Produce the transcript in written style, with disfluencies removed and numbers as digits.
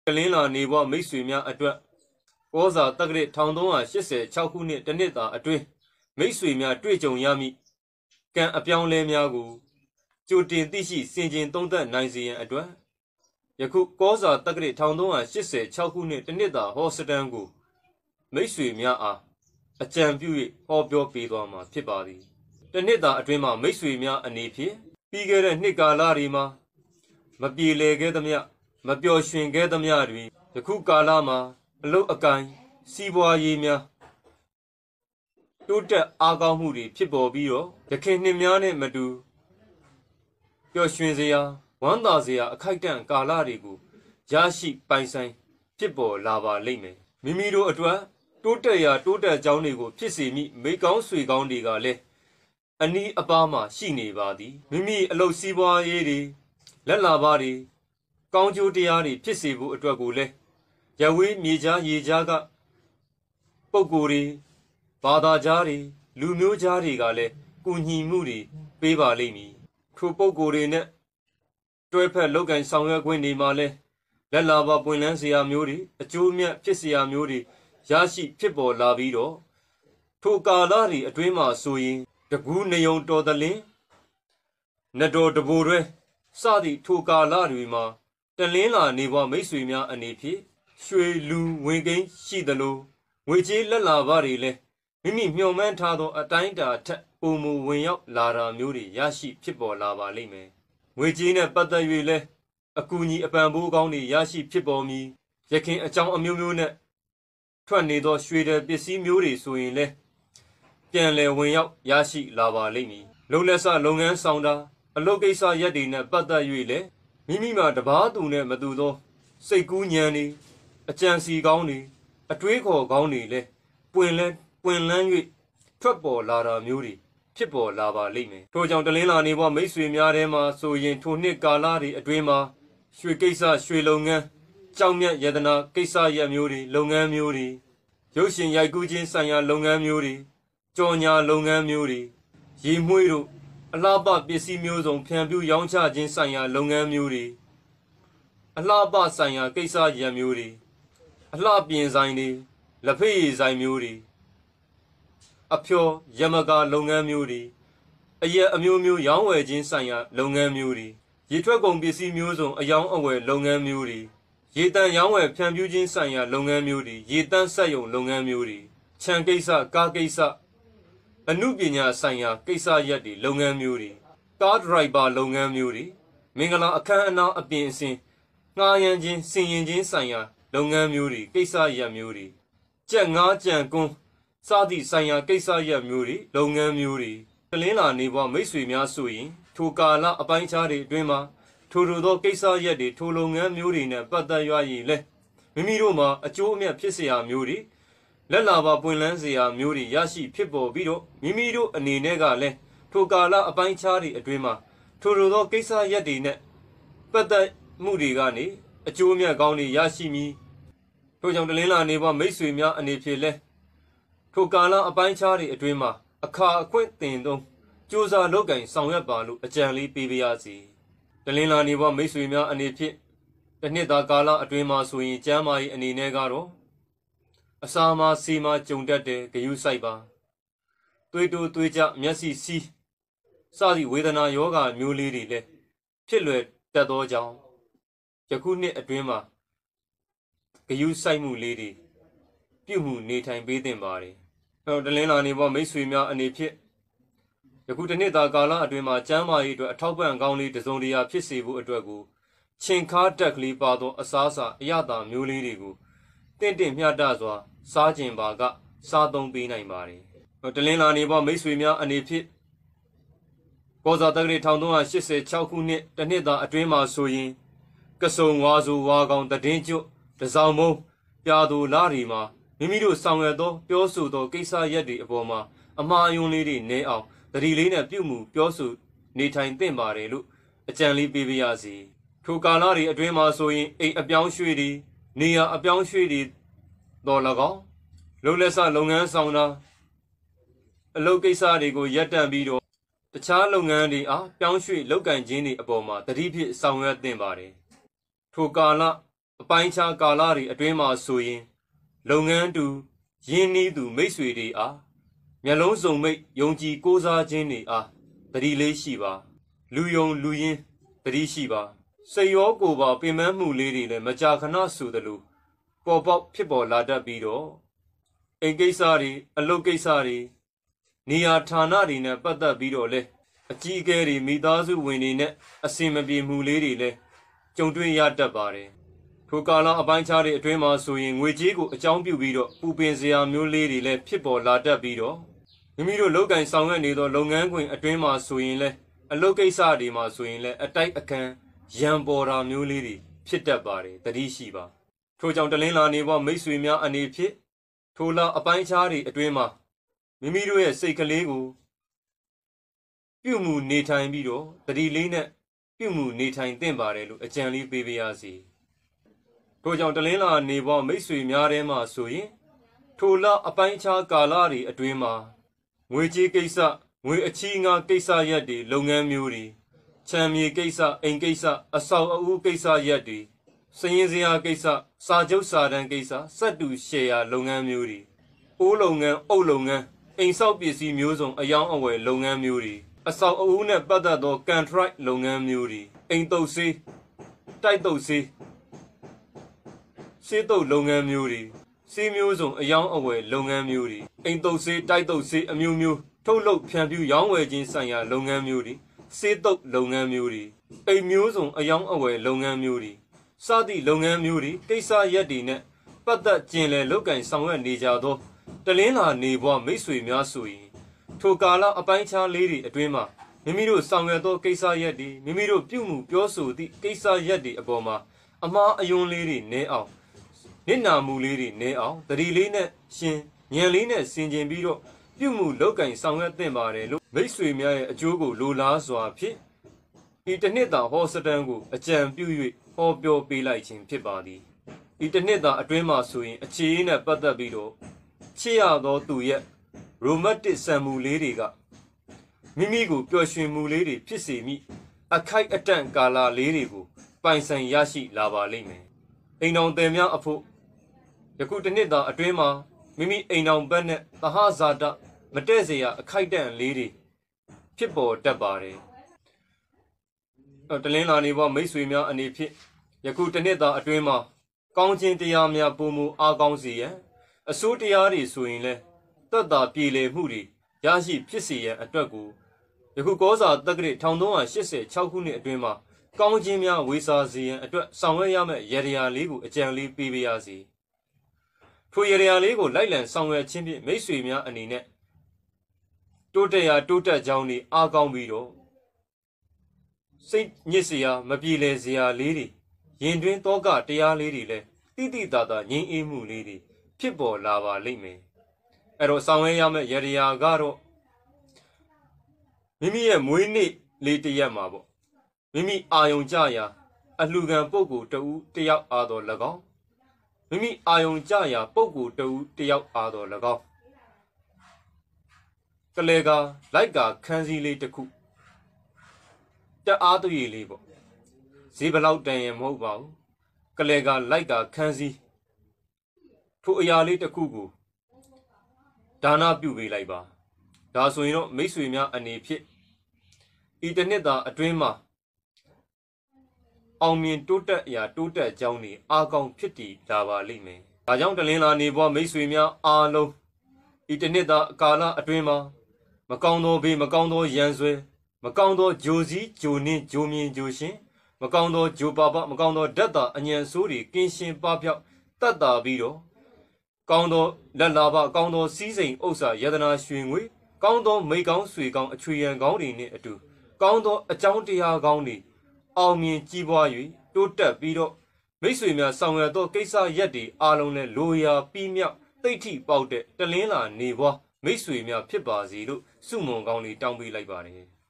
ကလင်းလာနေဘဝမိတ်ဆွေများအတွက်ကောဇာတက္ကရာ1386ခုနှစ်တစ်နှစ်သာအတွင်းမိတ်ဆွေများတွေ့ကြုံရမည့်ကံအပြောင်းလဲများကိုကြိုတင်သိရှိစင်ကြင်သုံးသပ်နိုင်စေရန်အတွက်ယခုကောဇာတက္ကရာ1386ခုနှစ်တစ်နှစ်သာဟောစတန်ကိုမိတ်ဆွေများအားအကြံပြု၍ဟောပြောပေးသွားမှာဖြစ်ပါသည်တစ်နှစ်သာအတွင်းမှာမိတ်ဆွေများအနေဖြင့်ပြီးခဲ့တဲ့နှစ်ကာလတွေမှာမပြေလည်ခဲ့သမျှမပျော်ရွှင်ခဲ့သမျှတွေယခုကာလမှာအလုတ်အကိုင်စီးပွားရေးများတိုးတက်အားကောင်းမှုတွေဖြစ်ပေါ်ပြီးတော့ယခင်နှစ်များနဲ့မတူပျော်ရွှင်စရာဝမ်းသာစရာအခိုက်အတန့်ကာလတွေကိုရရှိပိုင်ဆိုင်ဖြစ်ပေါ်လာပါလိမ့်မယ်မိမိတို့အတွက်တိုးတက်ရာတိုးတက်ကြောင်းတွေကိုဖြစ်စေမိမိကောင်းဆွေကောင်းတွေကလည်းအနီးအပါးမှာရှိနေပါသည်မိမိအလုပ်စီးပွားရေးတွေလက်လာပါတွေကောင်းကျိုးတရားတွေဖြစ်စေဖို့အတွက်ကိုလည်းရဝေးမြေကြားရေကြားကပုဂ္ဂိုလ်တွေဘာသာကြားတွေလူမျိုးကြားတွေကလည်းကူညီမှုတွေပေးပါလိမ့်မည်ထိုပုဂ္ဂိုလ်တွေနဲ့တွဲဖက်လုပ်ကင်ဆောင်ရွက်ခွင့်တွေမှာလည်းလက်လာပါပွင့်လန်းစရာမျိုးတွေအကျိုးမြတ်ဖြစ်စရာမျိုးတွေရရှိဖြစ်ပေါ်လာပြီးတော့ထိုကာလတွေအတွင်းမှာဆိုရင်တကူးနေုံတော်သလင်းနတော်တဘိုရဲစသည့်ထိုကာလတွေမှာတလင်းလာနေဘဝမိတ်ဆွေများအနေဖြင့်ရွှေလူဝင်ကိန်းရှိသလိုငွေကြေးလက်လာပါတွေလည်းမိမိမျှော်မှန်းထားသောအတိုင်းအတာထက်ပုံမူဝင်ရောက်လာတာမျိုးတွေရရှိဖြစ်ပေါ်လာပါလိမ့်မယ်ငွေကြေးနဲ့ပတ်သက်၍လည်းအကူအညီအပံ့ပိုးကောင်းတွေရရှိဖြစ်ပေါ်မည်ရခင်အကြောင်းအမျိုးမျိုးနဲ့ထွက်နေသောရွှေတဲ့ပစ္စည်းမျိုးတွေဆိုရင်လည်းပြန်လည်ဝင်ရောက်ရရှိလာပါလိမ့်မည်လုံလက်စလုပ်ငန်းဆောင်တာအလုပ်ကိစ္စရက်တွေနဲ့ပတ်သက်၍လည်းမိမိမှာတပားသူနဲ့မတူသောစိတ်ကူးဉဏ်တွေအကြံစီကောင်းတွေအတွေးခေါ်ကောင်းတွေလည်းပွင့်လန်း၍ထွက်ပေါ်လာတာမျိုးတွေဖြစ်ပေါ်လာပါလိမ့်မယ်ထို့ကြောင့်တလင်းလာနေဘဝမိတ်ဆွေများထဲမှာဆိုရင်ထိုနှစ်ကာလတွေအတွင်းမှာရွှေကိစ္စရွှေလုပ်ငန်းကြောင်မြတ်ယတနာကိစ္စရက်မျိုးတွေလုပ်ငန်းမျိုးတွေရုပ်ရှင်ရိုက်ကူးခြင်းဆိုင်ရာလုပ်ငန်းမျိုးတွေကြော်ညာလုပ်ငန်းမျိုးတွေရေမွှေးတို့အလှပပစ္စည်းမျိုးစုံဖြန့်ဖြူးရောင်းချခြင်းဆိုင်ရာလုပ်ငန်းမျိုးတွေအလှပဆိုင်ရာကိစ္စရက်မျိုးတွေအလှပြင်ဆိုင်တွေလက်ဖက်ရည်ဆိုင်မျိုးတွေအဖျော်ရမကာလုပ်ငန်းမျိုးတွေအရက်အမျိုးမျိုးရောင်းဝယ်ခြင်းဆိုင်ရာလုပ်ငန်းမျိုးတွေရေထွက်ကုန်ပစ္စည်းမျိုးစုံအယောင်းအဝယ်လုပ်ငန်းမျိုးတွေရေတန့်ရောင်းဝယ်ဖြန့်ဖြူးခြင်းဆိုင်ရာလုပ်ငန်းမျိုးတွေရေတန့်ဆက်ယုံလုပ်ငန်းမျိုးတွေခြံကိစ္စကားကိစ္စအမှုပညာဆိုင်ရာကိစ္စရက်တွေလုပ်ငန်းမျိုးတွေကားဒရိုက်ဘာလုပ်ငန်းမျိုးတွေမင်္ဂလာအခမ်းအနားအပြင်အဆင်ငှားရမ်းခြင်းစင်ရင်ခြင်းဆိုင်ရာလုပ်ငန်းမျိုးတွေကိစ္စရက်မျိုးတွေကြက်ငါးကြံကွန်းစသည့်ဆိုင်ရာကိစ္စရက်မျိုးတွေလုပ်ငန်းမျိုးတွေတလင်းလာနေဘဝမိတ်ဆွေများဆိုရင်ထိုကာလအပိုင်းခြားတွေအတွင်းမှာထိုသောကိစ္စရက်တွေထိုလုပ်ငန်းမျိုးတွေနဲ့ပတ်သက်ရရင်လဲမိမိတို့မှာအကျိုးအမြတ်ဖြစ်เสียမျိုးတွေလက်လာပါပွင့်လန်းเสียမျိုးတွေရရှိဖြစ်ပေါ်ပြီးတော့မိမိတို့အနေနဲ့ကလည်းထိုကာလအပိုင်းခြားတွေအတွင်းမှာထိုသောကိစ္စရက်တွေနဲ့ပတ်သက်မှုတွေကနေအကျိုးအမြတ်ကောင်းတွေရရှိမည်ထို့ကြောင့်တလင်းလာနေဘဝမိတ်ဆွေများအနေဖြင့်လဲထိုကာလအပိုင်းခြားတွေအတွင်းမှာအခါအခွင့်တင်သုံးကြိုးစားလုပ်ကင်ဆောင်ရွက်ပါလို့အကြံလေးပေးပါရစေတလင်းလာနေဘဝမိတ်ဆွေများအနေဖြင့်တစ်နှစ်သာကာလအတွင်းမှာဆိုရင်ကျမ်းမာရေးအနေနဲ့ကတော့အစာမှာစီမှာကြုံတတ်တဲ့ဂယုစိုက်ပါသွေးတိုးသွေးကြမျက်စိစီးစသည့်ဝေဒနာယောဂမျိုးလေးတွေလည်းဖြစ်လွယ်တတ်သောကြောင့်ယခုနှစ်အတွင်းမှာဂယုစိုက်မှုလေးတွေပြုမှုနေထိုင်ပေးသင့်ပါတယ်တလင်းလာနေဘဝမိတ်ဆွေများအနေဖြင့်ယခုတစ်နှစ်သာကာလအတွင်းမှာကျမ်းမာရေးအတွက်အထောက်ပံ့ကောင်းလေးတစုံတရာဖြစ်စေဖို့အတွက်ကိုချင်ခါတက်ကလေးပါသောအစားအစာအရသာမျိုးလေးတွေကိုတင့်မျှတစွာစားကျင်ပါကစားသုံးပေးနိုင်ပါတယ်တလင်းလာနေဘဝမိတ်ဆွေများအနေဖြင့်ကောဇာတက္ကရာ1386ခုနှစ်တစ်နှစ်သာအတွင်းမှာဆိုရင်ကစုံဝါဆိုဝါကောင်တည်င်းကျွတ်တစောင်းမုံပြာသူလာတွေမှာမိမိတို့ဆောင်ရွက်သောပြောဆိုသောကိစ္စရက်တွေအပေါ်မှာအမှားအယွင်းလေးတွေနည်းအောင်တတိလေးနဲ့ပြုမှုပြောဆိုနေထိုင်သင့်ပါတယ်လို့အကြံလေးပေးပါရစေထိုကာလတွေအတွင်းမှာဆိုရင်အိမ်အပြောင်းရွှေ့တွေနေရာအပြောင်းရွှေ့တွေတော်၎င်းလုံလက်စလုပ်ငန်းဆောင်တာအလုပ်ကိစ္စတွေကိုရပ်တန့်ပြီးတော့တခြားလုပ်ငန်းတွေအားပြောင်းရွှေ့လုပ်ကင်ခြင်းတွေအပေါ်မှာတတိဖြစ်ဆောင်ရွက်သင့်ပါတယ်ထိုကာလအပိုင်းခြားကာလတွေအတွင်းမှာဆိုရင်လုပ်ငန်းတူရင်းနှီးသူမိတ်ဆွေတွေအားမျက်လုံးစုံမိတ်ယုံကြည်ကိုးစားခြင်းတွေအားတတိလေးရှိပါလူယုံလူရင်းတတိရှိပါစိတ်ရောကိုယ်ပါပင်ပန်းမှုလေးတွေလည်းမကြာခဏဆိုသလိုပေါ်ပေါက်ဖြစ်ပေါ်လာတတ်ပြီးတော့အိမ်ကိစ္စတွေအလုပ်ကိစ္စတွေနေရာဌာနတွေနဲ့ပတ်သက်ပြီးတော့လဲအကြီးအကဲတွေမိသားစုဝင်တွေနဲ့အစင်မပြေမှုလေးတွေလည်းကြုံတွေ့ရတတ်ပါတယ်ထိုကာလအပိုင်းခြားတွေအတွင်းမှာဆိုရင်ငွေကြေးကိုအကြောင်းပြုပြီးတော့ပူပင်စရာမျိုးလေးတွေလည်းဖြစ်ပေါ်လာတတ်ပြီးတော့မိမိတို့လုပ်ကင်ဆောင်ရွက်နေသောလုပ်ငန်းခွင်အတွင်းမှာဆိုရင်လည်းအလုပ်ကိစ္စတွေမှာဆိုရင်လည်းအတိုက်အခံရန်ပေါ်တာမျိုးလေးတွေဖြစ်တတ်ပါတယ်တတိရှိပါထို့ကြောင့်တလင်းလာနေဘမိတ်ဆွေများအနေဖြင့်ထိုလအပိုင်းခြားတွေအတွင်းမှာမိမိတို့ရဲ့စိတ်ကလေးကိုပြုမှုနေထိုင်ပြီးတော့တတိလေးနဲ့ပြုမှုနေထိုင်သင့်ပါတယ်လို့အကြံလေးပေးပါရစေထို့ကြောင့်တလင်းလာနေဘမိတ်ဆွေများထဲမှာဆိုရင်ထိုလအပိုင်းခြားကာလတွေအတွင်းမှာငွေကြေးကိစ္စငွေအချီးငါကိစ္စရပ်တွေလုပ်ငန်းမျိုးတွေချမ်းမြေကိစ္စအိမ်ကိစ္စအဆောက်အဦကိစ္စရပ်တွေစည်ရင်စရာကိစ္စစာချုပ်စာတမ်းကိစ္စစက်တူရှယ်ယာလုပ်ငန်းမျိုးတွေအိုးလုပ်ငန်းအုပ်လုပ်ငန်းအိမ်ဆောက်ပစ္စည်းမျိုးစုံအယောင်းအဝယ်လုပ်ငန်းမျိုးတွေအဆောက်အဦနဲ့ပတ်သက်သော contract လုပ်ငန်းမျိုးတွေအိမ်တုပ်ဆေးတိုက်တုပ်ဆေးဆေးတုပ်လုပ်ငန်းမျိုးတွေဆေးမျိုးစုံအယောင်းအဝယ်လုပ်ငန်းမျိုးတွေအိမ်တုပ်ဆေးတိုက်တုပ်ဆေးအမျိုးမျိုးထုတ်လုပ်ဖြန့်ဖြူးရောင်းဝယ်ခြင်းဆိုင်ရာလုပ်ငန်းမျိုးတွေဆေးတုပ်လုပ်ငန်းမျိုးတွေအိမ်မျိုးစုံအယောင်းအဝယ်လုပ်ငန်းမျိုးတွေစသည့်လုပ်ငန်းမျိုးတွေကိစ္စရပ်တွေနဲ့ပတ်သက်ကျင်လည်လုပ်ကင်ဆောင်ရွက်နေကြသောတလင်းလာနေဘွားမိတ်ဆွေများဆိုရင်ထိုကာလအပိုင်းခြားလေးတွေအတွင်းမှာမိမိတို့ဆောင်ရွက်သောကိစ္စရပ်တွေမိမိတို့ပြုမှုပြောဆိုသည့်ကိစ္စရပ်တွေအပေါ်မှာအမှားအယွင်းလေးတွေနည်းအောင်နစ်နာမှုလေးတွေနည်းအောင်တတိလေးနဲ့ရှင်ဉာဏ်လေးနဲ့ဆင်ခြင်ပြီးတော့ပြုမှုလုပ်ကင်ဆောင်ရွက်သင့်ပါတယ်လို့မိတ်ဆွေများရဲ့အကျိုးကိုလိုလားစွာဖြင့်ဤတစ်နှစ်သာဟောစတန်ကိုအကြံပြု၍ဟောပြောပေးလိုက်ခြင်းဖြစ်ပါသည်ဤတစ်နှစ်သာအတွင်းမှာဆိုရင်အခြေအနေနဲ့ပတ်သက်ပြီးတော့ချစ်ရသောသူရဲ့ရိုမတ်တစ်ဆံမှုလေးတွေကမိမိကိုပျော်ရွှင်မှုလေးတွေဖြစ်စေမိအခိုက်အတန့်ကာလလေးတွေကိုပိုင်ဆိုင်ရရှိလာပါလိမ့်မယ်အိမ်တော်သည်များအဖို့ယခုတစ်နှစ်သာအတွင်းမှာမိမိအိမ်တော်ဘက်နဲ့သဟဇာတမတည့်เสียအခိုက်အတန့်လေးတွေဖြစ်ပေါ်တတ်ပါတယ်တလင်းလာနေဘမိတ်ဆွေများအနေဖြင့်ယခုတစ်နှစ်သာအတွင်းမှာကောင်းခြင်းတရားများပုံမူအားကောင်းစေရန်အစိုးတရားတွေဆိုရင်လဲသက်သာပြေလည်မှုတွေရရှိဖြစ်စေရန်အတွက်ကိုယခုကောစာတက္ကရာ1386ခုနှစ်အတွင်းမှာကောင်းခြင်းများဝေစာစေရန်အတွက်ဆောင်ရွက်ရမယ့်ရည်ရည်လေးကိုအကြံလေးပေးပါရစေထိုရည်ရည်လေးကိုလိုက်လံဆောင်ရွက်ခြင်းဖြင့်မိတ်ဆွေများအနေနဲ့တိုးတက်ရာတိုးတက်ကြောင်းတွေအားကောင်းပြီးတော့စိတ်ညစ်စရာမပြေလည်စရာလေးတွေရင်တွင်တောကတရားလေးတွေလည်းတိတိတသာငြိမ်းအေးမှုလေးတွေဖြစ်ပေါ်လာပါလိမ့်မယ်အဲ့တော့ဆောင်ရွက်ရမယ့်ရည်ရည်ကတော့မိမိရဲ့မွေးနေ့လေးတစ်ရက်မှာပေါ့မိမိအာယုံကြရာအလှခံပုဂ္ဂိုလ်တဦးတယောက်အားတော်၎င်းမိမိအာယုံကြရာပုဂ္ဂိုလ်တဦးတယောက်အားတော်၎င်းကလေးကလိုက်ကာခန်းစည်းလေးတစ်ခုတအားသွေးလေးပေါ့ဈေးဘလောက်တန်ရင်မဟုတ်ပါဘူးကလေးကလိုက်ကာခန်းစည်းထိုအရာလေးတစ်ခုကိုဒါနပြုပေးလိုက်ပါဒါဆိုရင်တော့မိတ်ဆွေများအနေဖြင့်ဤတစ်နှစ်သာအတွင်းမှာအောင်မြင်တိုးတက်ရာတိုးတက်ကြောင်းတွေအားကောင်းဖြစ်တည်လာပါလိမ့်မယ်ဒါကြောင့်တလင်းလာနေဘွားမိတ်ဆွေများအားလုံးဤတစ်နှစ်သာကာလအတွင်းမှာမကောင်းသောဘေးမကောင်းသောရန်ဆွဲမကောင်းသောဂျိုစည်းဂျိုနှင်းဂျိုမြင်ဂျိုရှင်မကောင်းသောဂျိုပါပမကောင်းသောဓာတ်တာအညံဆိုးတွေကင်းရှင်းပပျောက်တတ်တာပြီးတော့ကောင်းသောလက်လာပကောင်းသောစီးစိမ်ဥစ္စာယတနာရွှေငွေကောင်းသောမိကောင်းဆွေကောင်းအချွေရန်ကောင်းတွေနဲ့အတူကောင်းသောအကြောင်းတရားကောင်းတွေအောင်မြင်ကြီးပွား၍တိုးတက်ပြီးတော့မိတ်ဆွေများဆောင်ရွက်သောကိစ္စရပ်တွေအားလုံးနဲ့လိုရာပြီးမြောက်သိဋ္ဌိပေါက်တဲ့တလင်းလာနေဘွားမိတ်ဆွေများဖြစ်ပါစေလို့ဆုမွန်ကောင်းလေးတောင်းပေးလိုက်ပါတယ်